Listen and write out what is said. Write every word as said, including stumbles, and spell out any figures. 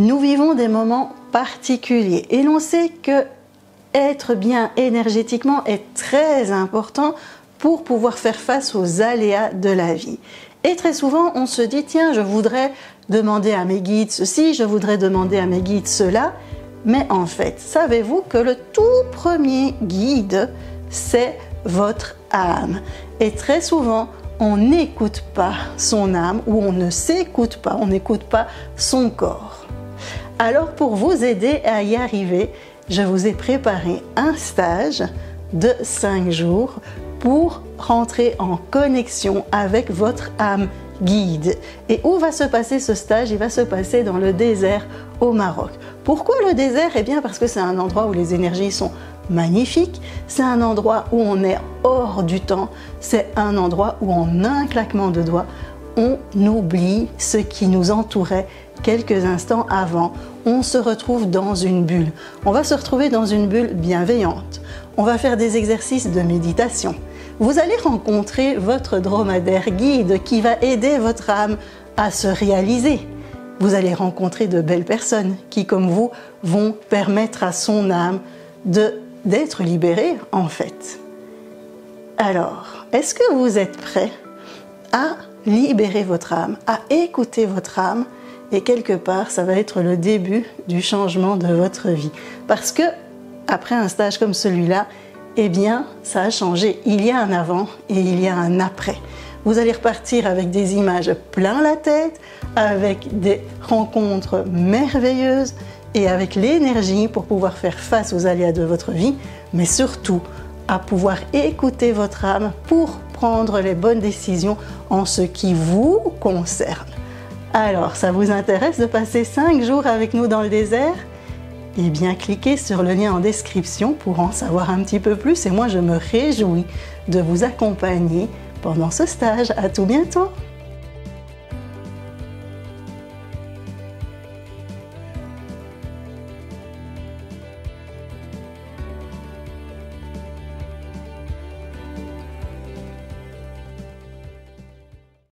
Nous vivons des moments particuliers et l'on sait que être bien énergétiquement est très important pour pouvoir faire face aux aléas de la vie. Et très souvent, on se dit, tiens, je voudrais demander à mes guides ceci, je voudrais demander à mes guides cela. Mais en fait, savez-vous que le tout premier guide, c'est votre âme. Et très souvent, on n'écoute pas son âme ou on ne s'écoute pas, on n'écoute pas son corps. Alors pour vous aider à y arriver, je vous ai préparé un stage de cinq jours pour rentrer en connexion avec votre âme guide. Et où va se passer ce stage? Il va se passer dans le désert au Maroc. Pourquoi le désert? Eh bien parce que c'est un endroit où les énergies sont magnifiques, c'est un endroit où on est hors du temps, c'est un endroit où en un claquement de doigts, on oublie ce qui nous entourait quelques instants avant. On se retrouve dans une bulle. On va se retrouver dans une bulle bienveillante. On va faire des exercices de méditation. Vous allez rencontrer votre dromadaire guide qui va aider votre âme à se réaliser. Vous allez rencontrer de belles personnes qui, comme vous, vont permettre à son âme de, d'être libérée, en fait. Alors, est-ce que vous êtes prêts à libérer votre âme, à écouter votre âme? Et quelque part, ça va être le début du changement de votre vie. Parce que, après un stage comme celui-là, eh bien, ça a changé. Il y a un avant et il y a un après. Vous allez repartir avec des images plein la tête, avec des rencontres merveilleuses et avec l'énergie pour pouvoir faire face aux aléas de votre vie, mais surtout à pouvoir écouter votre âme pour prendre les bonnes décisions en ce qui vous concerne. Alors, ça vous intéresse de passer cinq jours avec nous dans le désert? Eh bien, cliquez sur le lien en description pour en savoir un petit peu plus et moi, je me réjouis de vous accompagner pendant ce stage. À tout bientôt!